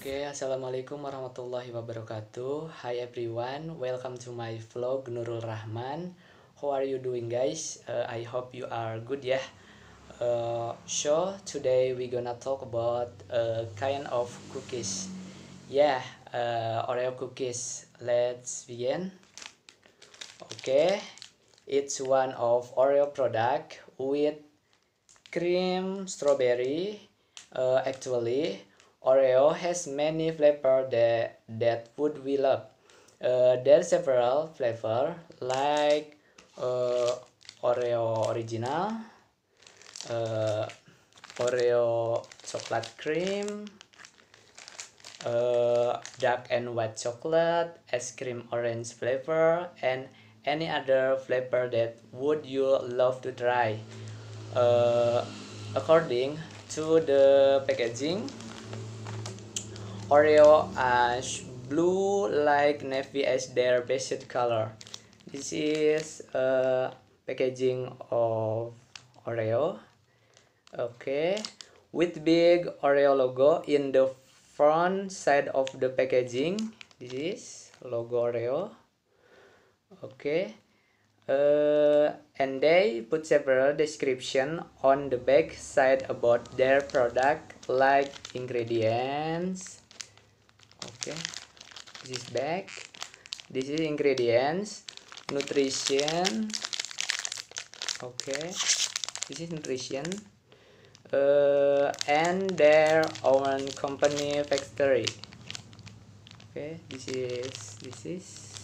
Oke, assalamualaikum warahmatullahi wabarakatuh. Hi everyone, welcome to my vlog Nurul Rahman. How are you doing, guys? I hope you are good, yeah. Today we gonna talk about kind of cookies. Yeah, Oreo cookies. Let's begin. Okay, it's one of Oreo product with cream strawberry. Actually, Oreo has many flavors that would we love. There are several flavors like Oreo original, uh, Oreo chocolate cream, dark and white chocolate, ice cream orange flavor, and any other flavor that would you love to try. Uh, According to the packaging, Oreo ash blue like navy as their basic color. This is packaging of Oreo. Okay, with big Oreo logo in the front side of the packaging. This is logo Oreo. Okay. And they put several description on the back side about their product, like ingredients. Okay, this is back. This is ingredients, nutrition. Okay, this is nutrition. And their own company factory. Okay, this is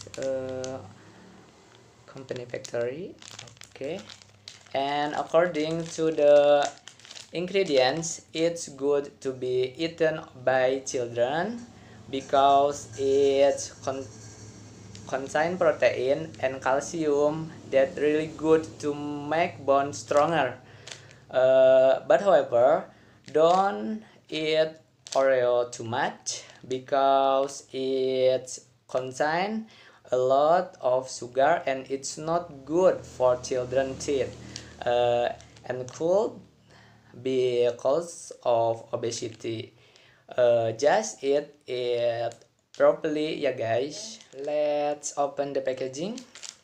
company factory. Okay, and according to the ingredients, it's good to be eaten by children because it contain protein and calcium that really good to make bones stronger. But however, don't eat Oreo too much because it contains a lot of sugar and it's not good for children's teeth, and could be cause of obesity. Just eat it properly, ya guys. Let's open the packaging.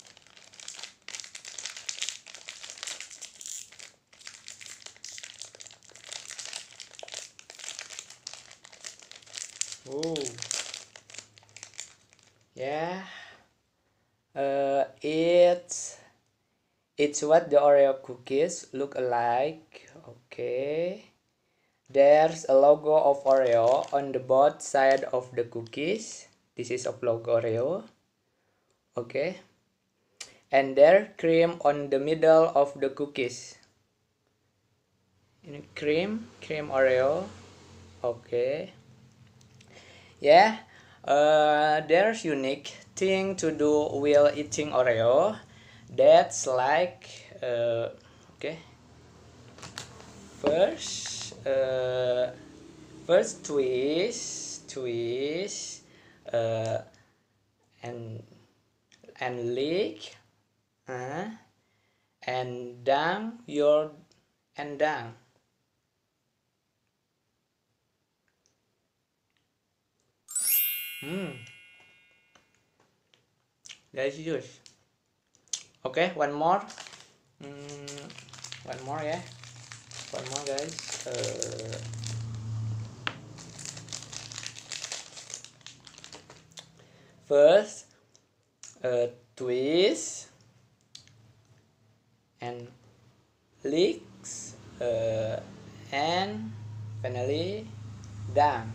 Oh, yeah. It's what the Oreo cookies look like. Okay. There's a logo of Oreo on the both side of the cookies. This is of logo Oreo. Okay. And there's cream on the middle of the cookies. Cream Oreo. Okay. Yeah. There's unique thing to do while eating Oreo. That's like okay. First twist, uh, and lick, and down your and down. Delicious. Okay, one more. One more, yeah. One more, guys. First, twist and licks, and finally down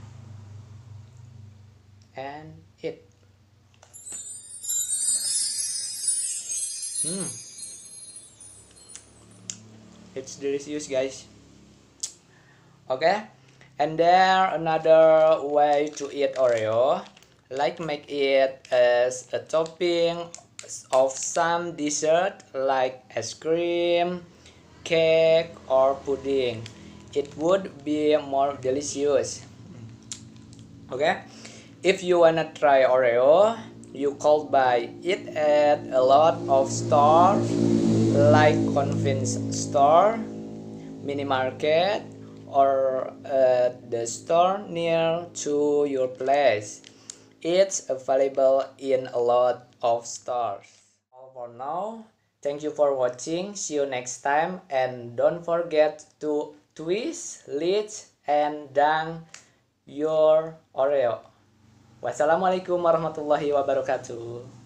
and eat. It's delicious, guys. Okay, and there another way to eat Oreo, like make it as a topping of some dessert like ice cream, cake, or pudding. It would be more delicious. Okay, if you wanna try Oreo, you could buy it at a lot of stores like convenience store, mini market, or at the store near to your place. It's available in a lot of stores. All for now. Thank you for watching. See you next time, and don't forget to twist, lit, and dunk your Oreo. Wassalamualaikum warahmatullahi wabarakatuh.